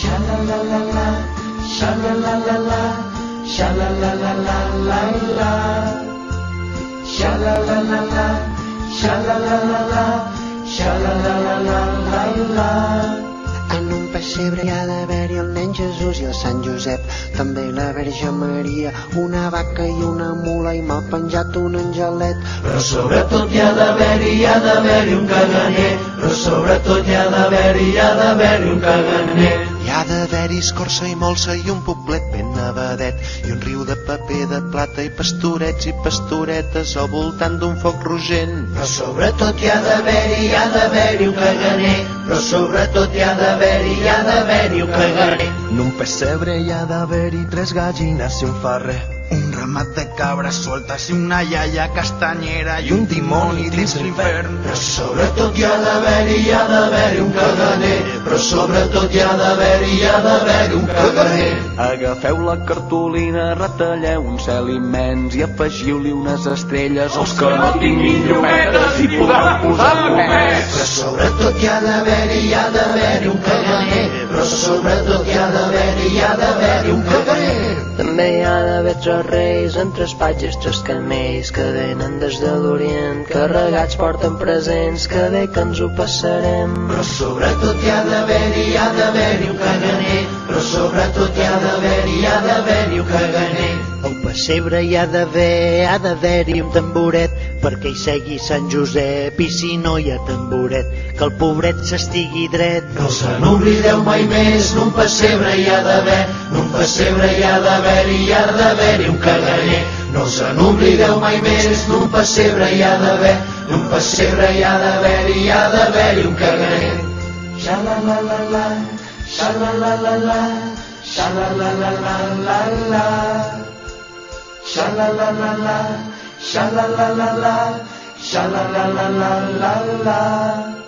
Sha-la-la-la-la, sha-la-la-la-la, sha-la-la-la-la-la-la. Sha-la-la-la-la, sha-la-la-la-la, sha-la-la-la-la-la-la. En un pessebre hi ha d'haver-hi el nen Jesús i el Sant Josep, també la Verge Maria, una vaca i una mula i mal penjat un angelet. Però sobretot hi ha d'haver-hi un caganer, però sobretot hi ha d'haver-hi un caganer. Hi ha d'haver-hi escorça i molsa i un poblet ben nevadet i un riu de paper de plata i pastorets i pastoretes al voltant d'un foc rogent. Però sobretot hi ha d'haver-hi un caganer, però sobretot hi ha d'haver-hi un caganer. En un pessebre hi ha d'haver-hi 3 gallines i un ferrer, un ramat de cabres sueltes i una iaia castanyera i un dimoni dins l'infern. Però sobretot hi ha d'haver-hi un caganer, però sobretot hi ha d'haver-hi un caganer. Agafeu la cartolina, retalleu un cel immens i afegiu-li unes estrelles als que no tinguin llumetes i podran posar pomets. Però sobretot hi ha d'haver-hi un caganer, però sobretot hi ha d'haver-hi un caganer. També hi ha d'haver 3 reis amb 3 patges, 3 camells que venen des de l'Orient, carregats porten presents, que bé que ens ho passarem. Però sobretot hi ha d'haver-hi un caganer, però sobretot hi ha d'haver-hi un caganer. Al pessebre hi ha d'haver-hi un tamboret, perquè hi segui Sant Josep, i si no hi ha tamboret, que el pobret s'estigui dret. No se n'oblideu mai més, en un pessebre hi ha d'haver-hi un caganer. No se n'oblideu mai més, en un pessebre hi ha d'haver-hi un caganer. Sha-la-la-la-la, sha-la-la-la-la, sha-la-la-la-la-la-la. Sha-la-la-la-la, sha-la-la-la-la, sha-la-la-la-la-la-la.